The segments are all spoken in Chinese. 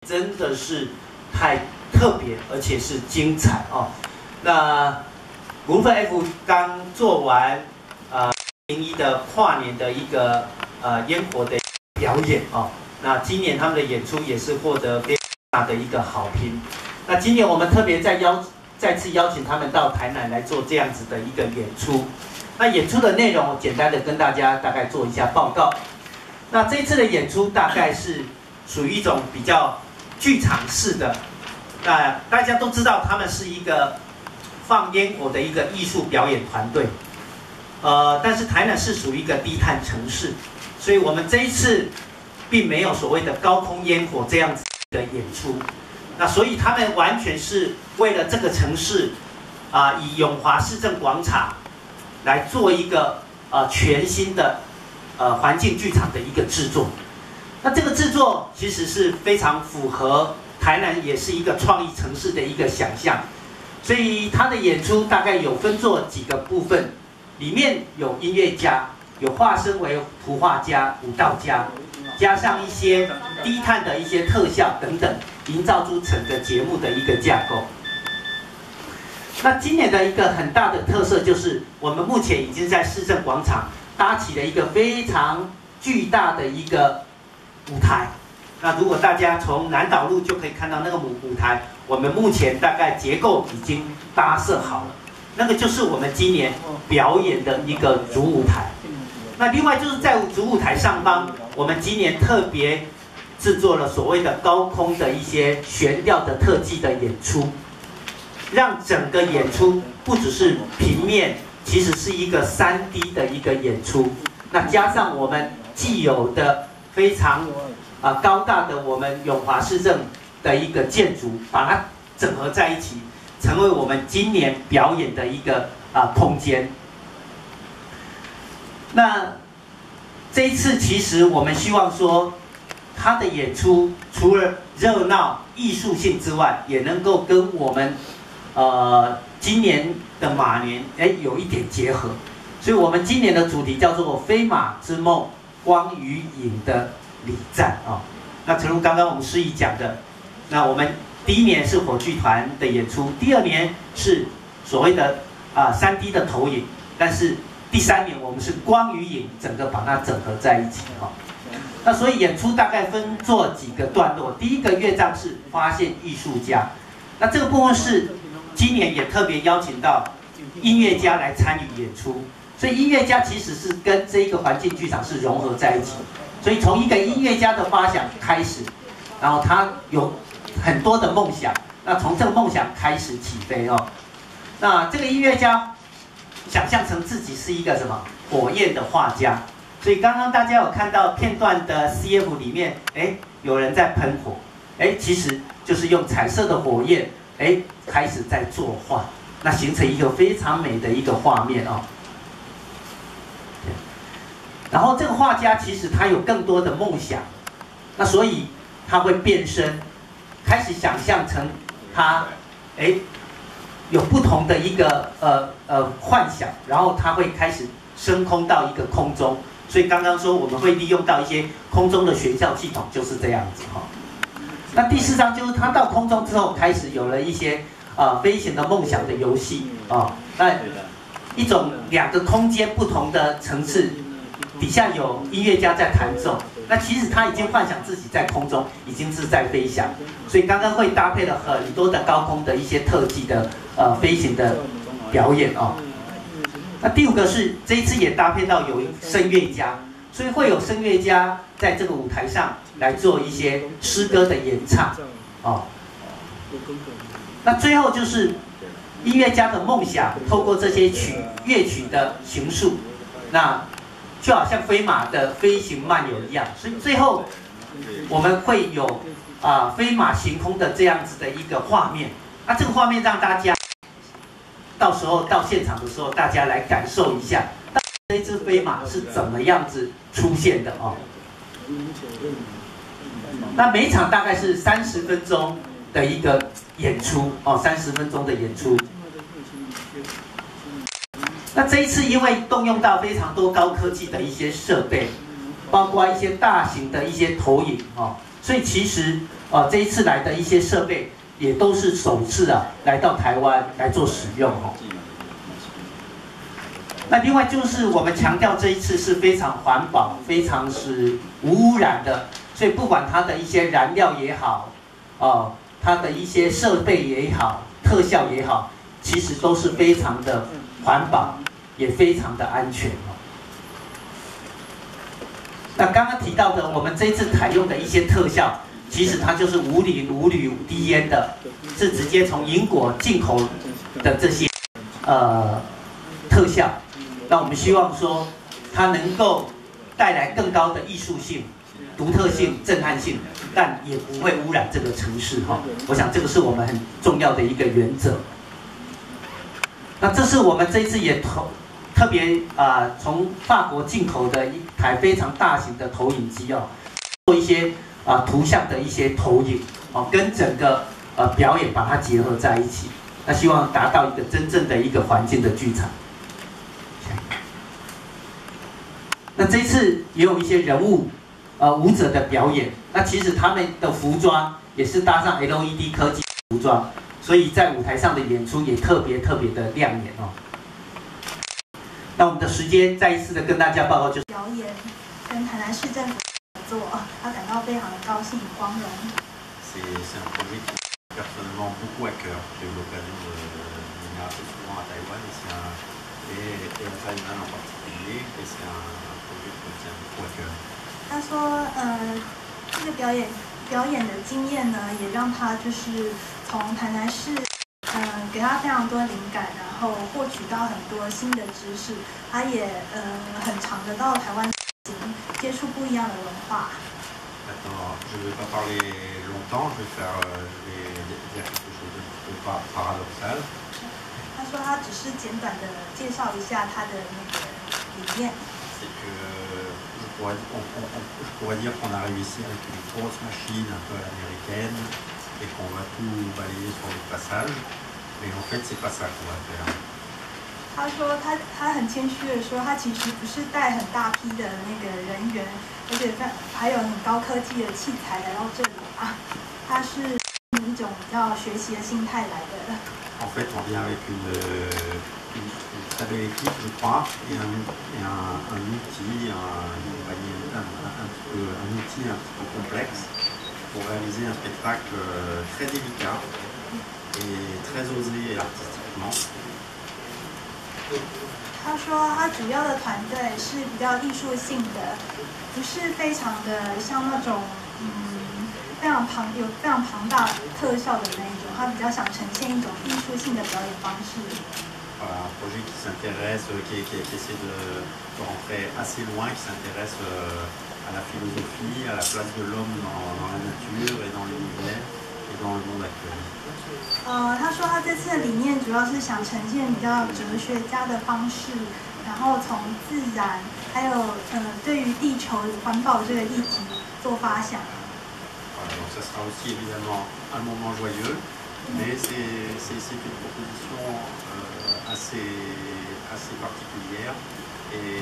真的是太特别，而且是精彩哦。那股份 F 刚做完01的跨年的一个烟火的表演哦。那今年他们的演出也是获得非常大的一个好评。那今年我们特别再次邀请他们到台南来做这样子的一个演出。那演出的内容，简单的跟大家大概做一下报告。那这一次的演出大概是属于一种比较剧场式的。那大家都知道，他们是一个放烟火的一个艺术表演团队。但是台南是属于一个低碳城市，所以我们这一次并没有所谓的高空烟火这样子的演出。那所以他们完全是为了这个城市，以永华市政广场来做一个全新的环境剧场的一个制作。那这个制作其实是非常符合台南也是一个创意城市的一个想象，所以它的演出大概有分作几个部分，里面有音乐家，有化身为图画家、舞蹈家，加上一些低碳的一些特效等等，营造出整个节目的一个架构。那今年的一个很大的特色就是，我们目前已经在市政广场搭起了一个非常巨大的一个舞台。那如果大家从南岛路就可以看到那个舞台，我们目前大概结构已经搭设好了，那个就是我们今年表演的一个主舞台。那另外就是在主舞台上方，我们今年特别制作了所谓的高空的一些悬吊的特技的演出，让整个演出不只是平面，其实是一个3D 的一个演出。那加上我们既有的非常高大的我们永华市政的一个建筑，把它整合在一起，成为我们今年表演的一个空间。那这一次其实我们希望说，它的演出除了热闹艺术性之外，也能够跟我们今年的马年有一点结合。所以我们今年的主题叫做《飞马之梦：光与影的礼赞》啊。那诚如刚刚我们诗怡讲的，那我们第1年是火炬团的演出，第2年是所谓的3D 的投影，但是第3年我们是光与影整个把它整合在一起哈。那所以演出大概分做几个段落，第一个乐章是发现艺术家，那这个部分是今年也特别邀请到音乐家来参与演出，所以音乐家其实是跟这一个环境剧场是融合在一起。所以从一个音乐家的发想开始，然后他有很多的梦想，那从这个梦想开始起飞哦。那这个音乐家想象成自己是一个什么火焰的画家，所以刚刚大家有看到片段的 CF 里面，有人在喷火，其实就是用彩色的火焰，开始在作画，那形成一个非常美的一个画面哦。然后这个画家其实他有更多的梦想，那所以他会变身，开始想象成他有不同的一个幻想，然后他会开始升空到一个空中。所以刚刚说我们会利用到一些空中的悬吊系统，就是这样子哈。那第4章就是他到空中之后，开始有了一些飞行的梦想的游戏啊。那一种2个空间不同的层次。底下有音乐家在弹奏，那其实他已经幻想自己在空中，已经是在飞翔，所以刚刚会搭配了很多的高空的一些特技的飞行的表演哦。那第5个是这一次也搭配到有声乐家，所以会有声乐家在这个舞台上来做一些诗歌的演唱哦。那最后就是音乐家的梦想，透过这些乐曲的形塑，那就好像飞马的飞行漫游一样，所以最后我们会有飞马行空的这样子的一个画面。那这个画面让大家到时候到现场的时候，大家来感受一下，这只飞马是怎么样子出现的哦。那每一场大概是30分钟的一个演出哦，30分钟的演出。那这一次因为动用到非常多高科技的一些设备，包括一些大型的一些投影哦，所以其实这一次来的一些设备也都是首次来到台湾来做使用哦。那另外就是我们强调这一次是非常环保、非常是无污染的，所以不管它的一些燃料也好，它的一些设备也好、特效也好，其实都是非常的环保，也非常的安全哦。那刚刚提到的，我们这一次采用的一些特效，其实它就是无磷、无铝、无低烟的，是直接从英国进口的这些特效。那我们希望说，它能够带来更高的艺术性、独特性、震撼性，但也不会污染这个城市哈。我想这个是我们很重要的一个原则。那这是我们这一次也特别从法国进口的一台非常大型的投影机哦，做一些图像的一些投影哦，跟整个表演把它结合在一起。那希望达到一个真正的一个环境的剧场。那这一次也有一些人物舞者的表演，那其实他们的服装也是搭上 LED 科技服装，所以在舞台上的演出也特别的亮眼哦。那我们的时间再一次的跟大家报告，就是表演跟台南市政府合作，他感到非常的高兴与光荣。 C'est un projet qui personnellement beaucoup à cœur. J'ai eu l'occasion de venir assez souvent à Taïwan et à Taïwan en particulier, et c'est un projet qui me tient beaucoup à cœur. 他说，这个表演的经验呢，也让他就是从台南市，给他非常多灵感，然后获取到很多新的知识。他也很常的到台湾接触不一样的文化。 Maintenant, je ne vais pas parler longtemps, je vais dire quelque chose de un peu paradoxal. 他说他只是简短的介绍一下他的那个理念。 C'est que je pourrais dire qu'on a réussi avec une grosse machine un peu américaine et qu'on va tout balayer sur le passage, mais en fait c'est pas ça qu'on va faire. 他说他很谦虚的说，他其实不是带很大批的那个人员，而且还有很高科技的器材来到这里啊。他是以一种比较学习的心态来的。 En fait, on vient avec une très belle équipe, je crois, et un outil, un outil un petit peu complexe pour réaliser un spectacle très délicat et très osé artistiquement. 他说他主要的团队是比较艺术性的，不是非常的像那种非常庞大特效的那一种，他比较想呈现一种艺术性的表演方式。 Voilà, un projet qui s'intéresse, qui essaie de rentrer assez loin, qui s'intéresse à la philosophie, à la place de l'homme dans la nature et dans l'univers et dans le monde actuel. 他说他这次的理念主要是想呈现比较哲学家的方式，然后从自然还有对于地球环保这个议题做发想。 Voilà, donc ça sera aussi évidemment un moment joyeux, mais c'est une proposition assez particulière et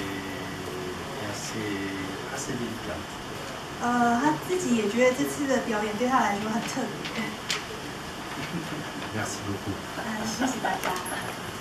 assez délicate. 他自己也觉得这次的表演对他来说很特别。 Merci beaucoup. 谢谢大家。